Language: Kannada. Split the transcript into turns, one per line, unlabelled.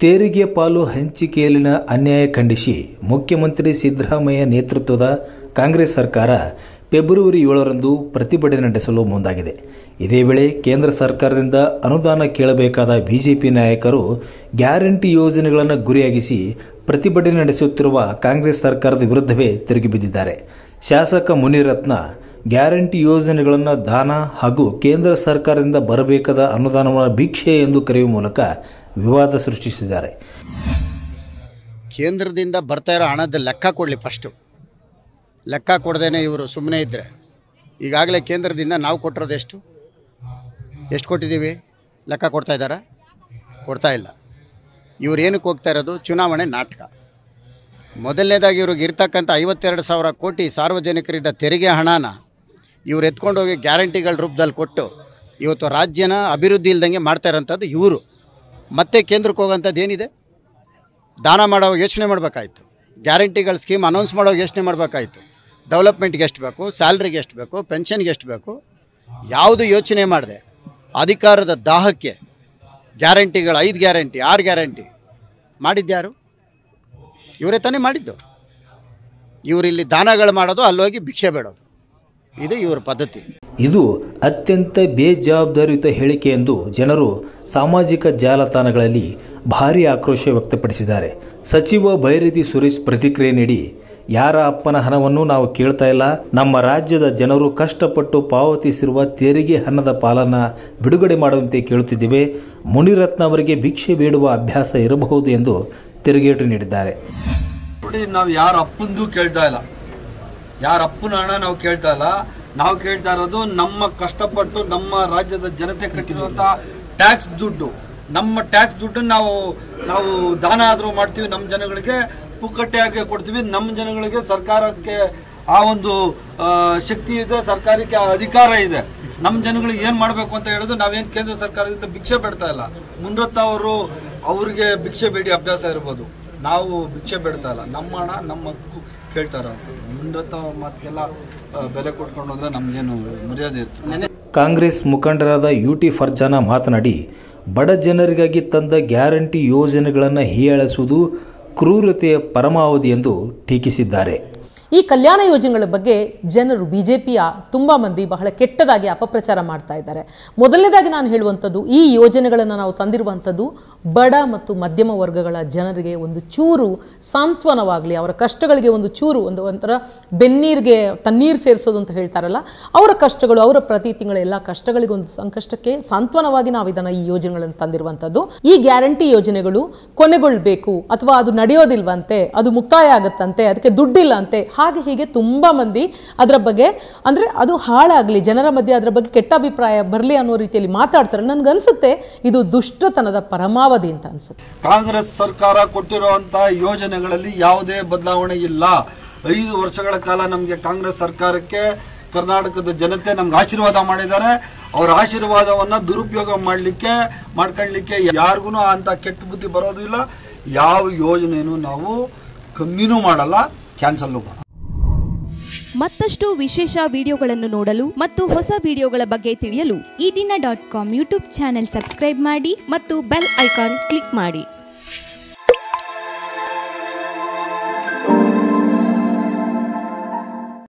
ತೆರಿಗೆ ಪಾಲು ಹಂಚಿಕೆಯಲ್ಲಿನ ಅನ್ಯಾಯ ಖಂಡಿಸಿ ಮುಖ್ಯಮಂತ್ರಿ ಸಿದ್ದರಾಮಯ್ಯ ನೇತೃತ್ವದ ಕಾಂಗ್ರೆಸ್ ಸರ್ಕಾರ ಫೆಬ್ರವರಿ 7ರಂದು ಪ್ರತಿಭಟನೆ ನಡೆಸಲು ಮುಂದಾಗಿದೆ. ಇದೇ ವೇಳೆ ಕೇಂದ್ರ ಸರ್ಕಾರದಿಂದ ಅನುದಾನ ಕೇಳಬೇಕಾದ ಬಿಜೆಪಿ ನಾಯಕರು ಗ್ಯಾರಂಟಿ ಯೋಜನೆಗಳನ್ನು ಗುರಿಯಾಗಿಸಿ ಪ್ರತಿಭಟನೆ ನಡೆಸುತ್ತಿರುವ ಕಾಂಗ್ರೆಸ್ ಸರ್ಕಾರದ ವಿರುದ್ಧವೇ ತಿರುಗಿ ಬಿದ್ದಿದ್ದಾರೆ. ಶಾಸಕ ಮುನಿರತ್ನ ಗ್ಯಾರಂಟಿ ಯೋಜನೆಗಳನ್ನು ದಾನ ಹಾಗೂ ಕೇಂದ್ರ ಸರ್ಕಾರದಿಂದ ಬರಬೇಕಾದ ಅನುದಾನವನ್ನು ಭಿಕ್ಷೆ ಎಂದು ಕರೆಯುವ ಮೂಲಕ ವಿವಾದ ಸೃಷ್ಟಿಸಿದ್ದಾರೆ.
ಕೇಂದ್ರದಿಂದ ಬರ್ತಾ ಇರೋ ಹಣದ ಲೆಕ್ಕ ಕೊಡಲಿ, ಫಸ್ಟು ಲೆಕ್ಕ ಕೊಡದೇನೆ ಇವರು ಸುಮ್ಮನೆ ಇದ್ದರೆ. ಈಗಾಗಲೇ ಕೇಂದ್ರದಿಂದ ನಾವು ಕೊಟ್ಟಿರೋದು ಎಷ್ಟು ಕೊಟ್ಟಿದ್ದೀವಿ ಲೆಕ್ಕ ಕೊಡ್ತಾ ಇದ್ದಾರಾ? ಕೊಡ್ತಾ ಇಲ್ಲ. ಇವ್ರು ಏನಕ್ಕೆ ಹೋಗ್ತಾ ಇರೋದು? ಚುನಾವಣೆ ನಾಟಕ. ಮೊದಲನೇದಾಗಿ ಇವ್ರಿಗೆ ಇರ್ತಕ್ಕಂಥ 52,000 ಕೋಟಿ ಸಾರ್ವಜನಿಕರಿದ್ದ ತೆರಿಗೆ ಹಣನ ಇವ್ರು ಎತ್ಕೊಂಡೋಗಿ ಗ್ಯಾರಂಟಿಗಳ ರೂಪದಲ್ಲಿ ಕೊಟ್ಟು ಇವತ್ತು ರಾಜ್ಯನ ಅಭಿವೃದ್ಧಿ ಇಲ್ದಂಗೆ ಮಾಡ್ತಾ ಇರೋಂಥದ್ದು ಇವರು. ಮತ್ತೆ ಕೇಂದ್ರಕ್ಕೆ ಹೋಗೋಂಥದ್ದು ಏನಿದೆ? ದಾನ ಮಾಡೋವಾಗ ಯೋಚನೆ ಮಾಡಬೇಕಾಯ್ತು, ಗ್ಯಾರಂಟಿಗಳ ಸ್ಕೀಮ್ ಅನೌನ್ಸ್ ಮಾಡೋವಾಗ ಯೋಚನೆ ಮಾಡಬೇಕಾಯ್ತು, ಡೆವಲಪ್ಮೆಂಟ್ಗೆ ಎಷ್ಟು ಬೇಕು, ಸ್ಯಾಲ್ರಿಗೆ ಎಷ್ಟು ಬೇಕು, ಪೆನ್ಷನ್ಗೆ ಎಷ್ಟು ಬೇಕು, ಯಾವುದು ಯೋಚನೆ ಮಾಡಿದೆ ಅಧಿಕಾರದ ದಾಹಕ್ಕೆ ಗ್ಯಾರಂಟಿಗಳು 5 ಗ್ಯಾರಂಟಿ 6 ಗ್ಯಾರಂಟಿ ಮಾಡಿದ್ಯಾರು? ಇವರೇ ತಾನೇ ಮಾಡಿದ್ದು. ಇವರಿಲ್ಲಿ ದಾನಗಳು ಮಾಡೋದು, ಅಲ್ಲೋಗಿ ಭಿಕ್ಷೆ ಬೇಡೋದು, ಇದು ಇವರ ಪದ್ಧತಿ.
ಇದು ಅತ್ಯಂತ ಬೇಜವಾಬ್ದಾರಿಯುತ ಹೇಳಿಕೆ ಎಂದು ಜನರು ಸಾಮಾಜಿಕ ಜಾಲತಾಣಗಳಲ್ಲಿ ಭಾರೀ ಆಕ್ರೋಶ ವ್ಯಕ್ತಪಡಿಸಿದ್ದಾರೆ. ಸಚಿವ ಬೈರತಿ ಸುರೇಶ್ ಪ್ರತಿಕ್ರಿಯೆ ನೀಡಿ, ಯಾರ ಅಪ್ಪನ ಹಣವನ್ನು ನಾವು ಕೇಳ್ತಾ ಇಲ್ಲ, ನಮ್ಮ ರಾಜ್ಯದ ಜನರು ಕಷ್ಟಪಟ್ಟು ಪಾವತಿಸಿರುವ ತೆರಿಗೆ ಹಣದ ಪಾಲನ್ನು ಬಿಡುಗಡೆ ಮಾಡುವಂತೆ ಕೇಳುತ್ತಿದ್ದೇವೆ. ಮುನಿರತ್ನ ಅವರಿಗೆ ಭಿಕ್ಷೆ ಬೇಡುವ ಅಭ್ಯಾಸ ಇರಬಹುದು ಎಂದು ತಿರುಗೇಟು ನೀಡಿದ್ದಾರೆ.
ನೋಡಿ, ನಾವು ಯಾರ ಅಪ್ಪಂದು ಕೇಳ್ತಾ ಇಲ್ಲ, ಯಾರ ಅಪ್ಪನ ಹಣ ನಾವು ಕೇಳ್ತಾ ಇಲ್ಲ. ನಾವು ಕೇಳ್ತಾ ಇರೋದು ನಮ್ಮ ಕಷ್ಟಪಟ್ಟು ನಮ್ಮ ರಾಜ್ಯದ ಜನತೆ ಕಟ್ಟಿರುವಂಥ ಟ್ಯಾಕ್ಸ್ ದುಡ್ಡು, ನಮ್ಮ ಟ್ಯಾಕ್ಸ್ ದುಡ್ಡನ್ನು ನಾವು ದಾನ ಆದರೂ ಮಾಡ್ತೀವಿ, ನಮ್ಮ ಜನಗಳಿಗೆ ಪುಕ್ಕಟ್ಟೆಯಾಗಿ ಕೊಡ್ತೀವಿ. ನಮ್ಮ ಜನಗಳಿಗೆ ಸರ್ಕಾರಕ್ಕೆ ಆ ಒಂದು ಶಕ್ತಿ ಇದೆ, ಸರ್ಕಾರಕ್ಕೆ ಅಧಿಕಾರ ಇದೆ. ನಮ್ಮ ಜನಗಳಿಗೆ ಏನು ಮಾಡಬೇಕು ಅಂತ ಹೇಳೋದು, ನಾವೇನು ಕೇಂದ್ರ ಸರ್ಕಾರದಿಂದ ಭಿಕ್ಷೆ ಬೇಡ್ತಾ ಇಲ್ಲ. ಮುನಿರತ್ನ ಅವ್ರಿಗೆ ಭಿಕ್ಷೆ ಬೇಡಿ ಅಭ್ಯಾಸ ಇರ್ಬೋದು, ನಾವು ಭಿಕ್ಷೆ ಬೇಡ್ತಾ ಇಲ್ಲ. ನಮ್ಮ ಹಣ ನಮ್ಮ ಹಕ್ಕು ಕೇಳ್ತಾ ಇರೋದು. ಮುನಿರತ್ನ ಅವ್ರ ಮಾತಿಗೆಲ್ಲ ಬೆಲೆ ಕೊಟ್ಕೊಂಡು ಹೋದ್ರೆ ನಮಗೇನು ಮರ್ಯಾದೆ ಇರ್ತದೆ.
ಕಾಂಗ್ರೆಸ್ ಮುಖಂಡರಾದ ಯುಟಿ ಫರ್ಜಾನ ಮಾತನಾಡಿ, ಬಡ ಜನರಿಗಾಗಿ ತಂದ ಗ್ಯಾರಂಟಿ ಯೋಜನೆಗಳನ್ನು ಹೀಯಾಳಿಸುವುದು ಕ್ರೂರತೆಯ ಪರಮಾವಧಿ ಎಂದು ಟೀಕಿಸಿದ್ದಾರೆ.
ಈ ಕಲ್ಯಾಣ ಯೋಜನೆಗಳ ಬಗ್ಗೆ ಜನರು ಬಿಜೆಪಿಯ ತುಂಬ ಮಂದಿ ಬಹಳ ಕೆಟ್ಟದಾಗಿ ಅಪಪ್ರಚಾರ ಮಾಡ್ತಾ ಇದ್ದಾರೆ. ಮೊದಲನೇದಾಗಿ ನಾನು ಹೇಳುವಂಥದ್ದು, ಈ ಯೋಜನೆಗಳನ್ನು ನಾವು ತಂದಿರುವಂಥದ್ದು ಬಡ ಮತ್ತು ಮಧ್ಯಮ ವರ್ಗಗಳ ಜನರಿಗೆ ಒಂದು ಚೂರು ಸಾಂತ್ವನವಾಗಲಿ, ಅವರ ಕಷ್ಟಗಳಿಗೆ ಒಂದು ಚೂರು ಒಂಥರ ಬೆನ್ನೀರಿಗೆ ತಣ್ಣೀರು ಸೇರಿಸೋದು ಅಂತ ಹೇಳ್ತಾರಲ್ಲ, ಅವರ ಕಷ್ಟಗಳು, ಅವರ ಪ್ರತಿ ತಿಂಗಳ ಎಲ್ಲ ಕಷ್ಟಗಳಿಗೆ ಒಂದು ಸಂಕಷ್ಟಕ್ಕೆ ಸಾಂತ್ವನವಾಗಿ ನಾವು ಈ ಯೋಜನೆಗಳನ್ನು ತಂದಿರುವಂಥದ್ದು. ಈ ಗ್ಯಾರಂಟಿ ಯೋಜನೆಗಳು ಕೊನೆಗೊಳ್ಳಬೇಕು ಅಥವಾ ಅದು ನಡೆಯೋದಿಲ್ವಂತೆ, ಅದು ಮುಕ್ತಾಯ ಆಗುತ್ತಂತೆ, ಅದಕ್ಕೆ ದುಡ್ಡಿಲ್ಲ ಅಂತೆ, ಹಾಗೆ ಹೀಗೆ ತುಂಬ ಮಂದಿ ಅದರ ಬಗ್ಗೆ, ಅಂದರೆ ಅದು ಹಾಳಾಗಲಿ, ಜನರ ಮಧ್ಯೆ ಅದರ ಬಗ್ಗೆ ಕೆಟ್ಟ ಅಭಿಪ್ರಾಯ ಬರಲಿ ಅನ್ನೋ ರೀತಿಯಲ್ಲಿ ಮಾತಾಡ್ತಾರೆ. ನನಗನ್ಸುತ್ತೆ ಇದು ದುಷ್ಟತನದ ಪರಮಾವಧಿ ಅಂತ ಅನ್ಸುತ್ತೆ.
ಕಾಂಗ್ರೆಸ್ ಸರ್ಕಾರ ಕೊಟ್ಟಿರುವಂತಹ ಯೋಜನೆಗಳಲ್ಲಿ ಯಾವುದೇ ಬದಲಾವಣೆ ಇಲ್ಲ. 5 ವರ್ಷಗಳ ಕಾಲ ನಮಗೆ ಕಾಂಗ್ರೆಸ್ ಸರ್ಕಾರಕ್ಕೆ ಕರ್ನಾಟಕದ ಜನತೆ ನಮ್ಗೆ ಆಶೀರ್ವಾದ ಮಾಡಿದ್ದಾರೆ. ಅವರ ಆಶೀರ್ವಾದವನ್ನ ದುರುಪಯೋಗ ಮಾಡ್ಕೊಳ್ಳಿಕ್ಕೆ ಯಾರಿಗೂ ಅಂತ ಕೆಟ್ಟ ಬುದ್ಧಿ ಬರೋದಿಲ್ಲ. ಯಾವ ಯೋಜನೆನೂ ನಾವು ಕಮ್ಮಿನೂ ಮಾಡಲ್ಲ, ಕ್ಯಾನ್ಸಲ್ ಮಾಡಲ್ಲ.
ಮತ್ತಷ್ಟು ವಿಶೇಷ ವಿಡಿಯೋಗಳನ್ನು ನೋಡಲು ಮತ್ತು ಹೊಸ ವಿಡಿಯೋಗಳ ಬಗ್ಗೆ ತಿಳಿಯಲು ಈ ದಿನ .com ಯೂಟ್ಯೂಬ್ ಚಾನೆಲ್ ಸಬ್ಸ್ಕ್ರೈಬ್ ಮಾಡಿ ಮತ್ತು ಬೆಲ್ ಐಕಾನ್ ಕ್ಲಿಕ್ ಮಾಡಿ.